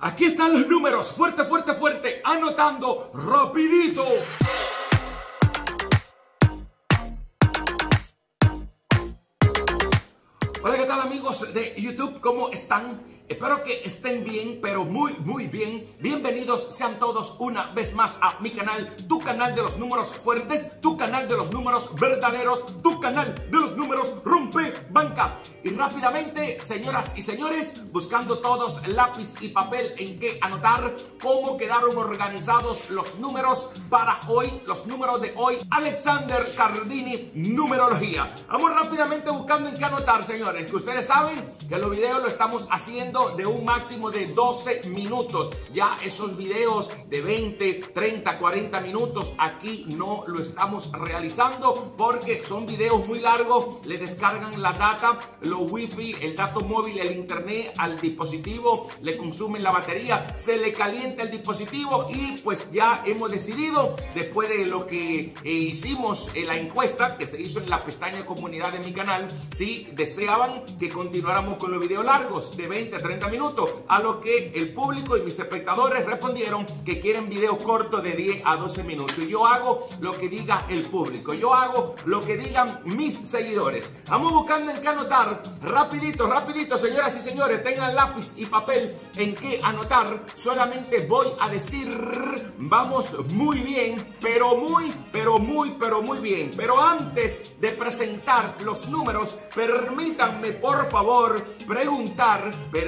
Aquí están los números, fuerte, fuerte, fuerte, anotando rapidito. Hola, ¿qué tal amigos de YouTube? ¿Cómo están? Espero que estén bien, pero muy bien. Bienvenidos sean todos una vez más a mi canal, tu canal de los números fuertes, tu canal de los números verdaderos, tu canal de los números rompe banca. Y rápidamente, señoras y señores, buscando todos lápiz y papel en que anotar cómo quedaron organizados los números para hoy, los números de hoy. Alexander Cardini, numerología. Vamos rápidamente buscando en qué anotar, señores, que ustedes saben que los videos lo estamos haciendo de un máximo de 12 minutos. Ya esos videos de 20, 30, 40 minutos aquí no lo estamos realizando porque son videos muy largos. Le descargan la data, los wifi, el dato móvil, el internet al dispositivo, le consumen la batería, se le calienta el dispositivo y pues ya hemos decidido, después de lo que hicimos en la encuesta que se hizo en la pestaña comunidad de mi canal, si deseaban que continuáramos con los videos largos de 20, 30 minutos, a lo que el público y mis espectadores respondieron que quieren videos cortos de 10 a 12 minutos. Y yo hago lo que diga el público, yo hago lo que digan mis seguidores. Vamos buscando en qué anotar, rapidito, rapidito, señoras y señores, tengan lápiz y papel en qué anotar. Solamente voy a decir, vamos muy bien, pero muy bien. Pero antes de presentar los números, permítanme por favor preguntar,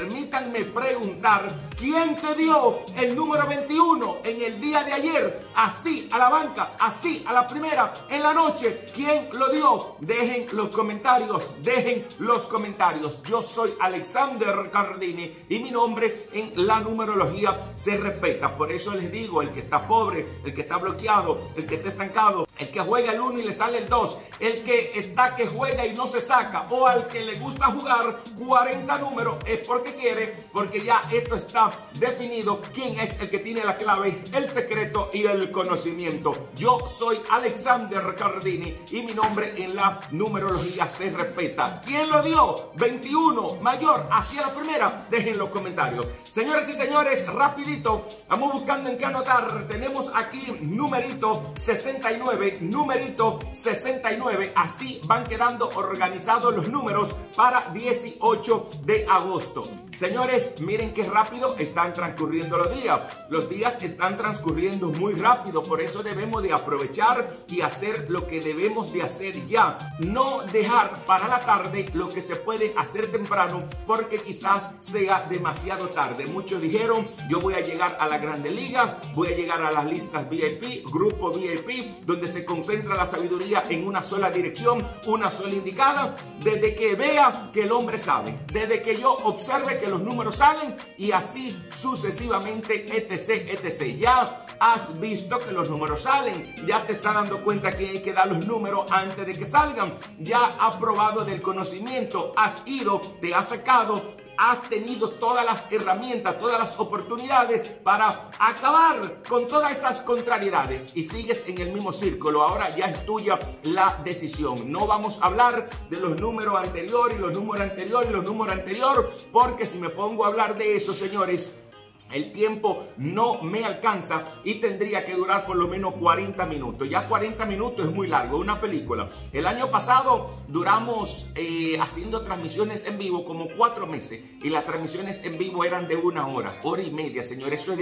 ¿quién te dio el número 21 en el día de ayer? Así a la banca, así a la primera, en la noche. ¿Quién lo dio? Dejen los comentarios, Yo soy Alexander Cardini y mi nombre en la numerología se respeta. Por eso les digo, el que está pobre, el que está bloqueado, el que está estancado, el que juega el 1 y le sale el 2, el que está que juega y no se saca, o al que le gusta jugar 40 números, es porque quiere, porque ya esto está definido, quién es el que tiene la clave, el secreto y el conocimiento. Yo soy Alexander Cardini y mi nombre en la numerología se respeta. ¿Quién lo dio? 21 mayor hacia la primera, dejen los comentarios. Señoras y señores, rapidito, vamos buscando en qué anotar. Tenemos aquí numerito 69, así van quedando organizados los números para 18 de agosto. Señores, miren qué rápido están transcurriendo los días. Los días están transcurriendo muy rápido, por eso debemos de aprovechar y hacer lo que debemos de hacer ya. No dejar para la tarde lo que se puede hacer temprano, porque quizás sea demasiado tarde. Muchos dijeron, yo voy a llegar a las grandes ligas, voy a llegar a las listas VIP, grupo VIP, donde se concentra la sabiduría en una sola dirección, una sola indicada, desde que vea que el hombre sabe, desde que yo observe que los números salen y así sucesivamente, etc. Ya has visto que los números salen, ya te está dando cuenta que hay que dar los números antes de que salgan, ya has probado del conocimiento, has ido, te has sacado, has tenido todas las herramientas, todas las oportunidades para acabar con todas esas contrariedades y sigues en el mismo círculo. Ahora ya es tuya la decisión. No vamos a hablar de los números anteriores y los números anteriores y los números anteriores, porque si me pongo a hablar de eso, señores, el tiempo no me alcanza y tendría que durar por lo menos 40 minutos. Ya 40 minutos es muy largo, una película. El año pasado duramos haciendo transmisiones en vivo como 4 meses y las transmisiones en vivo eran de 1 hora, hora y media, señores. Eso es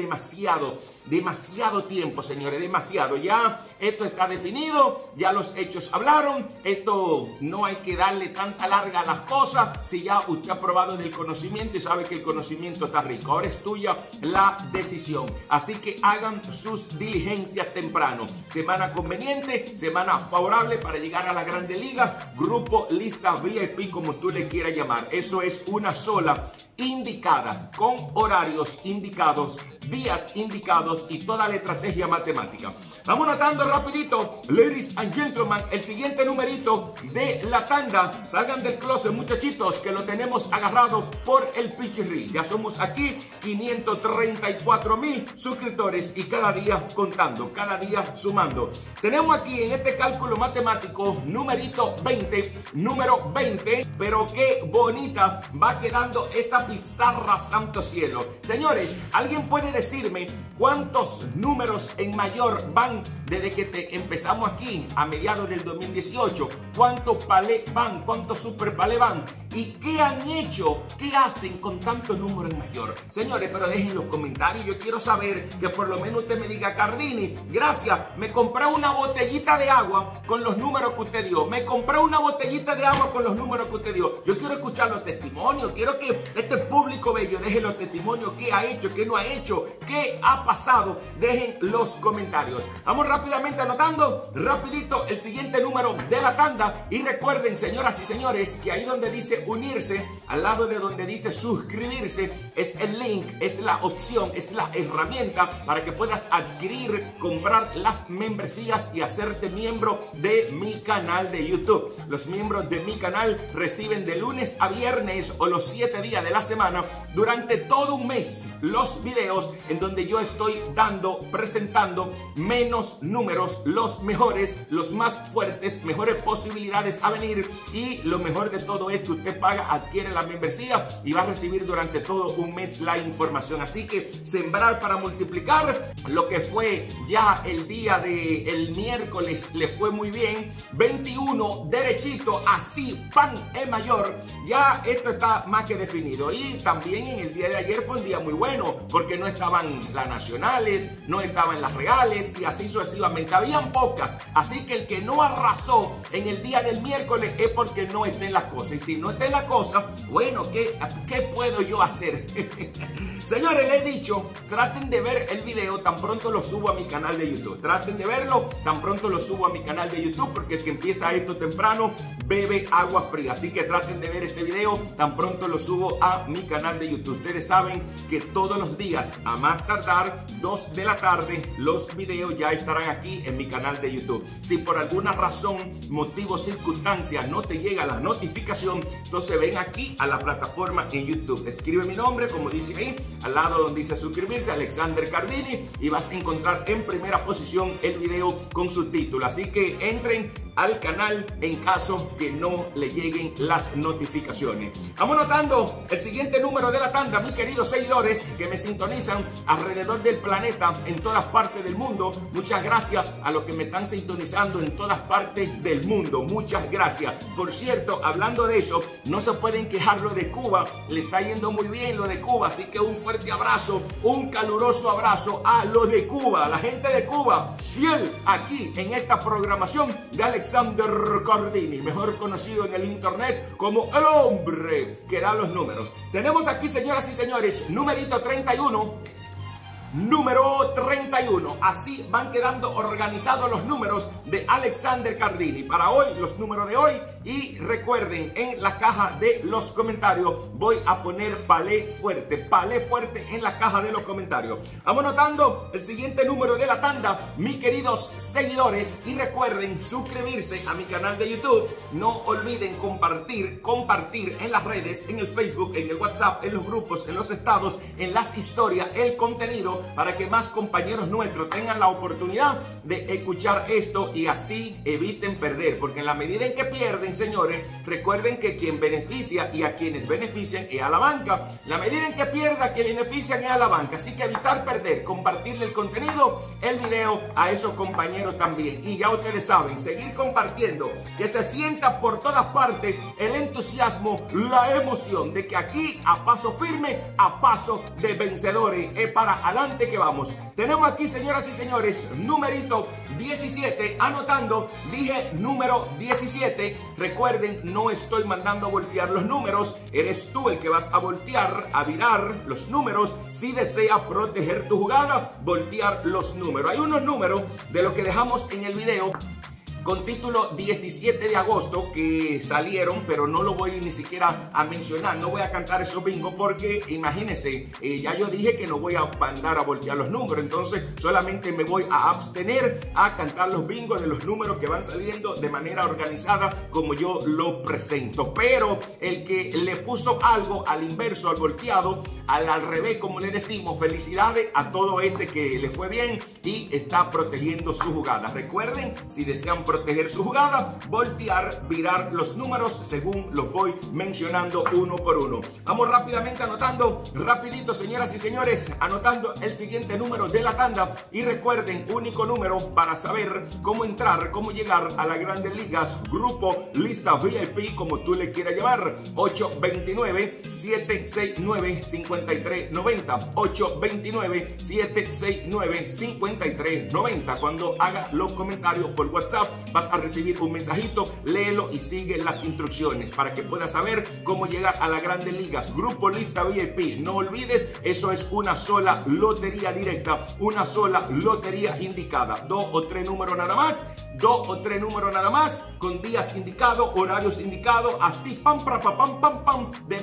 demasiado tiempo, señores, demasiado. Ya esto está definido, ya los hechos hablaron. Esto no hay que darle tanta larga a las cosas. Si ya usted ha probado del conocimiento y sabe que el conocimiento está rico, ahora es tuya la decisión. Así que hagan sus diligencias temprano. Semana conveniente, semana favorable para llegar a las grandes ligas, grupo, lista VIP, como tú le quieras llamar. Eso es una sola, indicada, con horarios indicados, días indicados y toda la estrategia matemática. Vamos notando rapidito, ladies and gentlemen, el siguiente numerito de la tanda. Salgan del closet, muchachitos, que lo tenemos agarrado por el pichirri. Ya somos aquí 500 134,000 suscriptores y cada día contando, cada día sumando. Tenemos aquí en este cálculo matemático numerito 20, número 20, pero qué bonita va quedando esta pizarra, santo cielo. Señores, ¿alguien puede decirme cuántos números en mayor van desde que empezamos aquí a mediados del 2018? ¿Cuántos palé van? ¿Cuántos super palé van? ¿Y qué han hecho? ¿Qué hacen con tantos números en mayor? Señores, pero dejen los comentarios. Yo quiero saber que por lo menos usted me diga: Cardini, gracias, me compré una botellita de agua con los números que usted dio. Me compré una botellita de agua con los números que usted dio. Yo quiero escuchar los testimonios. Quiero que este público bello deje los testimonios. ¿Qué ha hecho? ¿Qué no ha hecho? ¿Qué ha pasado? Dejen los comentarios. Vamos rápidamente anotando, rapidito, el siguiente número de la tanda. Y recuerden, señoras y señores, que ahí donde dice unirse, al lado de donde dice suscribirse, es el link, es la opción, es la herramienta para que puedas adquirir, comprar las membresías y hacerte miembro de mi canal de YouTube. Los miembros de mi canal reciben de lunes a viernes o los 7 días de la semana durante todo un mes los videos en donde yo estoy presentando menos números, los mejores, los más fuertes, mejores posibilidades a venir. Y lo mejor de todo es que usted paga, adquiere la membresía y va a recibir durante todo un mes la información. Así que sembrar para multiplicar. Lo que fue ya el día del miércoles le fue muy bien. 21 derechito, así pan en mayor. Ya esto está más que definido. Y también en el día de ayer fue un día muy bueno porque no estaban las nacionales, no estaban las reales y así sucesivamente. Habían pocas. Así que el que no arrasó en el día del miércoles es porque no está en la cosa. Y si no está en la cosa, bueno, ¿qué puedo yo hacer? Señores, les he dicho, traten de ver el video tan pronto lo subo a mi canal de YouTube. Traten de verlo tan pronto lo subo a mi canal de YouTube, porque el que empieza esto temprano bebe agua fría. Así que traten de ver este video tan pronto lo subo a mi canal de YouTube. Ustedes saben que todos los días, a más tardar 2 de la tarde, los videos ya estarán aquí en mi canal de YouTube. Si por alguna razón, motivo, circunstancia no te llega la notificación, entonces ven aquí a la plataforma en YouTube. Escribe mi nombre, como dice ahí, al lado donde dice suscribirse, Alexander Cardini, y vas a encontrar en primera posición el video con su título. Así que entren al canal en caso que no le lleguen las notificaciones. Vamos notando el siguiente número de la tanda, mis queridos seguidores que me sintonizan alrededor del planeta, en todas partes del mundo. Muchas gracias a los que me están sintonizando en todas partes del mundo. Muchas gracias. Por cierto, hablando de eso, no se pueden quejar lo de Cuba. Le está yendo muy bien lo de Cuba. Así que un fuerte abrazo, un caluroso abrazo a los de Cuba, a la gente de Cuba, fiel aquí en esta programación de Alexander Cardini, mejor conocido en el internet como el hombre que da los números. Tenemos aquí, señoras y señores, numerito 31. Número 31. Así van quedando organizados los números de Alexander Cardini. Para hoy, los números de hoy. Y recuerden, en la caja de los comentarios voy a poner palé fuerte en la caja de los comentarios. Vamos notando el siguiente número de la tanda, mis queridos seguidores. Y recuerden suscribirse a mi canal de YouTube. No olviden compartir en las redes, en el Facebook, en el WhatsApp, en los grupos, en los estados, en las historias, el contenido, para que más compañeros nuestros tengan la oportunidad de escuchar esto y así eviten perder. Porque en la medida en que pierden, señores, recuerden que quien beneficia y a quienes benefician es a la banca. La medida en que pierda, quien benefician es a la banca. Así que evitar perder, compartirle el contenido, el video a esos compañeros también. Y ya ustedes saben, seguir compartiendo, que se sienta por todas partes el entusiasmo, la emoción de que aquí a paso firme, a paso de vencedores, es para adelante que vamos. Tenemos aquí, señoras y señores, numerito 17, anotando, dije número 17. Recuerden, no estoy mandando a voltear los números, eres tú el que vas a voltear, a virar los números. Si desea proteger tu jugada, voltear los números. Hay unos números de lo que dejamos en el video con título 17 de agosto que salieron, pero no lo voy ni siquiera a mencionar, no voy a cantar esos bingos porque imagínense, ya yo dije que no voy a mandar a voltear los números, entonces solamente me voy a abstener a cantar los bingos de los números que van saliendo de manera organizada como yo lo presento. Pero el que le puso algo al inverso, al volteado, al revés, como le decimos. Felicidades a todo ese que le fue bien y está protegiendo su jugada. Recuerden, si desean proteger su jugada, voltear, virar los números según los voy mencionando uno por uno. Vamos rápidamente anotando, rapidito, señoras y señores, anotando el siguiente número de la tanda. Y recuerden, único número para saber cómo entrar, cómo llegar a las Grandes Ligas, grupo, lista VIP, como tú le quieras llamar. 829-769-5390. 829-769-5390. Cuando haga los comentarios por WhatsApp, vas a recibir un mensajito, léelo y sigue las instrucciones para que puedas saber cómo llegar a las Grandes Ligas, grupo, lista VIP. No olvides, eso es una sola lotería directa, una sola lotería indicada. 2 o 3 números nada más, 2 o 3 números nada más, con días indicados, horarios indicados, así pam, pam, pam, pam, pam, de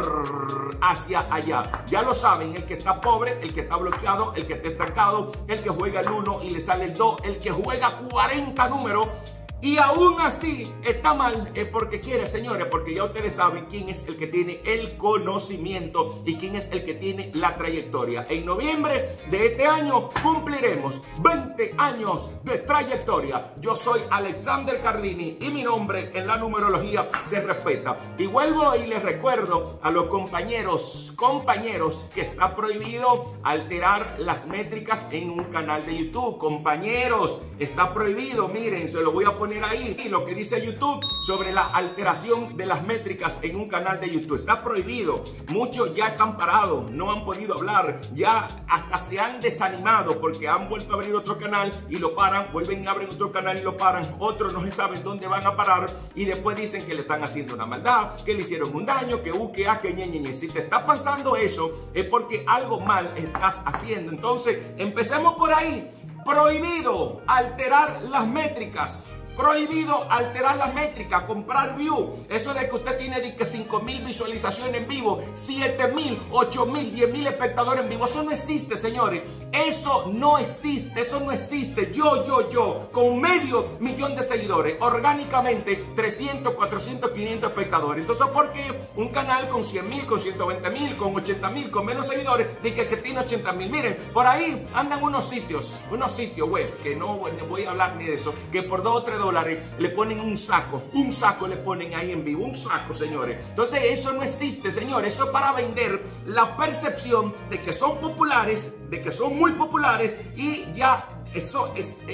mayor hacia allá. Ya lo saben, el que está pobre, el que está bloqueado, el que está estancado, el que juega el 1 y le sale el 2, el que juega 40 números y aún así está mal, es porque quiere, señores, porque ya ustedes saben quién es el que tiene el conocimiento y quién es el que tiene la trayectoria. En noviembre de este año cumpliremos 20 años de trayectoria. Yo soy Alexander Cardini y mi nombre en la numerología se respeta. Y vuelvo y les recuerdo a los compañeros que está prohibido alterar las métricas en un canal de YouTube. Compañeros, está prohibido, miren, se lo voy a poner ahí, y lo que dice YouTube sobre la alteración de las métricas en un canal de YouTube está prohibido. Muchos ya están parados, no han podido hablar, ya hasta se han desanimado porque han vuelto a abrir otro canal y lo paran, vuelven a abrir otro canal y lo paran, otros no se saben dónde van a parar y después dicen que le están haciendo una maldad, que le hicieron un daño, que que ñe. Si te está pasando eso es porque algo mal estás haciendo. Entonces empecemos por ahí. Prohibido alterar las métricas. Prohibido alterar las métricas, comprar view. Eso de que usted tiene 5.000 visualizaciones en vivo, 7.000, 8.000, 10.000 espectadores en vivo. Eso no existe, señores. Eso no existe, eso no existe. Yo, con 500.000 de seguidores, orgánicamente 300, 400, 500 espectadores. Entonces, ¿por qué un canal con 100.000, con 120.000, con 80.000, con menos seguidores, dice que tiene 80.000? Miren, por ahí andan unos sitios web, que no voy a hablar ni de eso, que por 2 o 3 dólares le ponen un saco le ponen ahí en vivo, un saco, señores. Entonces eso no existe, señores. Eso es para vender la percepción de que son populares, de que son muy populares, y ya eso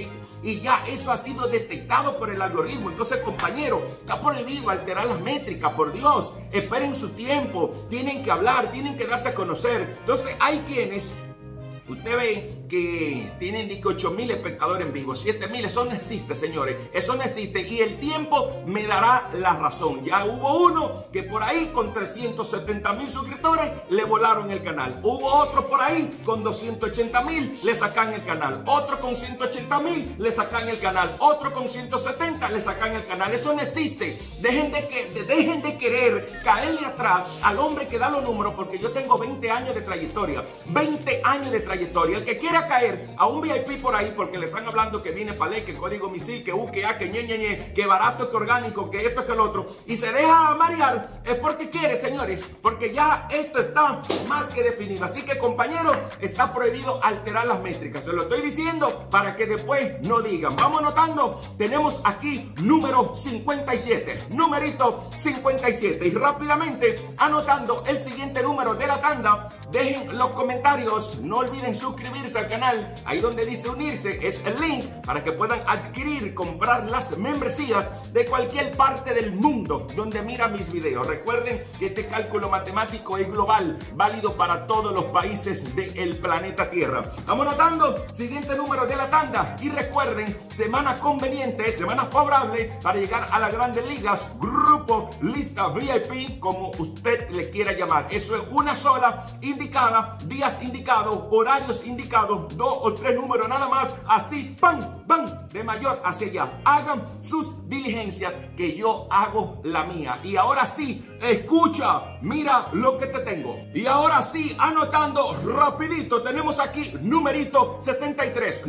ha sido detectado por el algoritmo. Entonces, compañero, está prohibido alterar las métricas, por Dios. Esperen su tiempo, tienen que hablar, tienen que darse a conocer. Entonces hay quienes, usted ve que tienen 8.000 espectadores en vivo, 7.000, eso no existe, señores, eso no existe, y el tiempo me dará la razón. Ya hubo uno que por ahí con 370.000 suscriptores le volaron el canal, hubo otro por ahí con 280.000 le sacan el canal, otro con 180.000 le sacan el canal, otro con 170 le sacan el canal. Eso no existe. Dejen de querer caerle atrás al hombre que da los números, porque yo tengo 20 años de trayectoria, 20 años de trayectoria. El que quiera caer a un VIP por ahí porque le están hablando que viene Palé, que código misil, que que ñe, que barato, que orgánico, que esto, que el otro, y se deja marear, es porque quiere, señores, porque ya esto está más que definido. Así que, compañeros, está prohibido alterar las métricas. Se lo estoy diciendo para que después no digan. Vamos anotando. Tenemos aquí número 57, numerito 57, y rápidamente anotando el siguiente número de la tanda. Dejen los comentarios, no olviden suscribirse al canal, ahí donde dice unirse es el link para que puedan adquirir, comprar las membresías de cualquier parte del mundo donde mira mis videos. Recuerden que este cálculo matemático es global, válido para todos los países del planeta Tierra. Vamos notando, siguiente número de la tanda, y recuerden, semana conveniente, semana favorable para llegar a las Grandes Ligas, grupo, lista VIP, como usted le quiera llamar. Eso es una sola, indicada, días indicados, horarios indicados, 2 o 3 números nada más, así, ¡pam! ¡Pam! De mayor hacia allá. Hagan sus diligencias, que yo hago la mía. Y ahora sí, escucha, mira lo que te tengo. Y ahora sí, anotando rapidito, tenemos aquí numerito 63,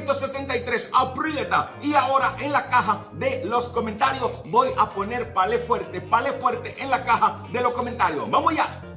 aprieta. Y ahora en la caja de los comentarios voy a poner palé fuerte en la caja de los comentarios. ¡Vamos ya!